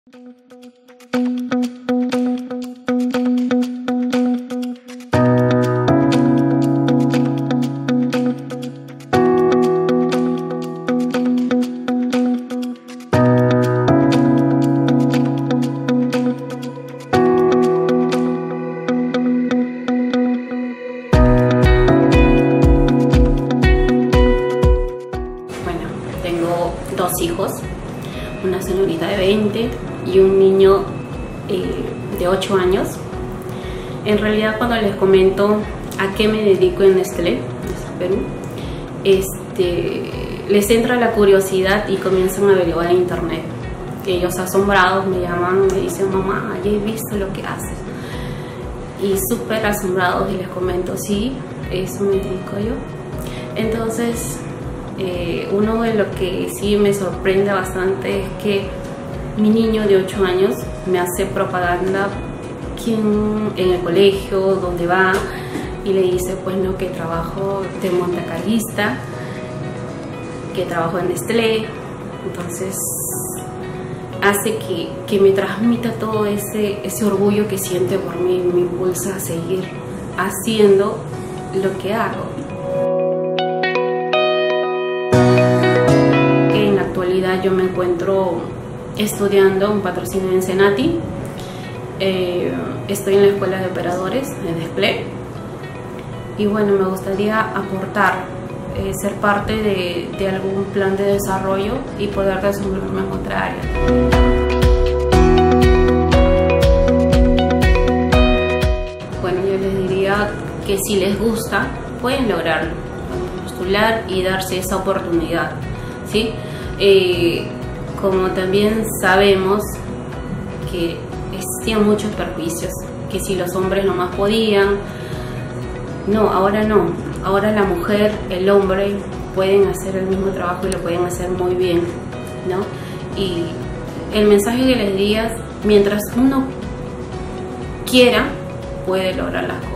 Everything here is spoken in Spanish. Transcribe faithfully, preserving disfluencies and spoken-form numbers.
Tengo dos hijos, una señorita de veinte y un niño eh, de ocho años. En realidad, cuando les comento a qué me dedico en Nestlé, Perú, este, les entra la curiosidad y comienzan a averiguar en internet. Ellos asombrados me llaman, me dicen: mamá, ya he visto lo que haces. Y súper asombrados, y les comento: sí, eso me dedico yo. Entonces, Eh, uno de lo que sí me sorprende bastante es que mi niño de ocho años me hace propaganda quien, en el colegio, donde va, y le dice pues no, que trabajo de montacarguista, que trabajo en Nestlé. Entonces hace que, que me transmita todo ese, ese orgullo que siente por mí y me impulsa a seguir haciendo lo que hago. Yo me encuentro estudiando un patrocinio en Senati, eh, estoy en la escuela de operadores de Nestlé y bueno, me gustaría aportar, eh, ser parte de, de algún plan de desarrollo y poder desenvolverme en otra área. Bueno, yo les diría que si les gusta, pueden lograrlo, pueden postular y darse esa oportunidad, ¿sí? Eh, como también sabemos que existían muchos perjuicios, que si los hombres no más podían, no, ahora no, ahora la mujer, el hombre pueden hacer el mismo trabajo y lo pueden hacer muy bien, ¿no? Y el mensaje que les diría: mientras uno quiera, puede lograr las cosas.